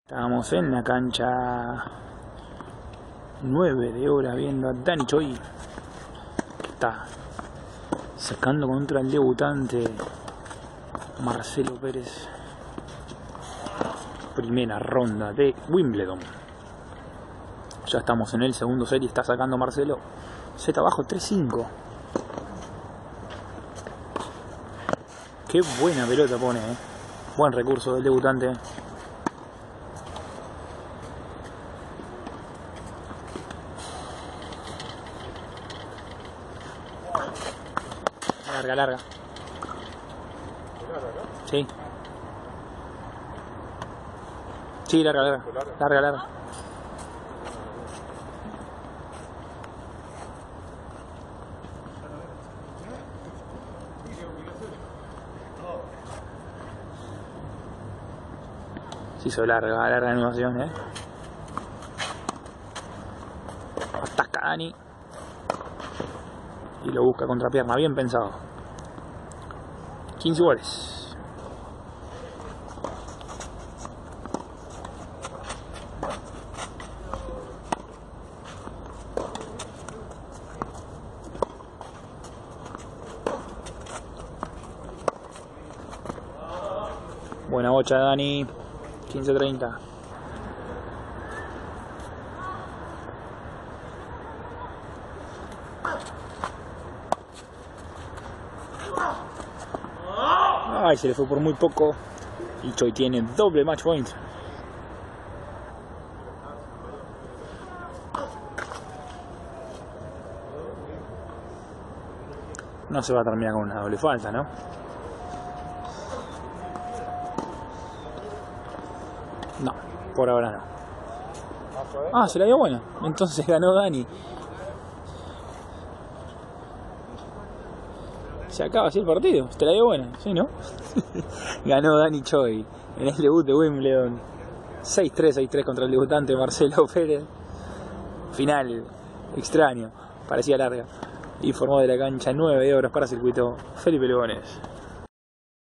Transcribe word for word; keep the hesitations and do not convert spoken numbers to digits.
Estábamos en la cancha nueve de hora viendo a Dani Choi. Está sacando contra el debutante Marcelo Pérez. Primera ronda de Wimbledon. Ya estamos en el segundo set y está sacando Marcelo. Set abajo tres cinco. Qué buena pelota pone, eh. Buen recurso del debutante. Larga, larga. Sí. Sí, larga, larga. Larga, larga. Se hizo larga, larga animación, eh. Ataca Dani. Y lo busca contra pierna, bien pensado. quince goles. Buena bocha, Dani. quince treinta. Ay, se le fue por muy poco. Y Choi tiene doble match point. No se va a terminar con una doble falta, ¿no? No, por ahora no. Ah, se la dio buena. Entonces ganó Dani. Se acaba así el partido. Te la dio buena, ¿sí, no? Ganó Dani Choi en el debut de Wimbledon. seis tres, seis tres contra el debutante Marcelo Pérez. Final extraño, parecía larga. Y formó de la cancha nueve de horas para circuito Felipe Lugones.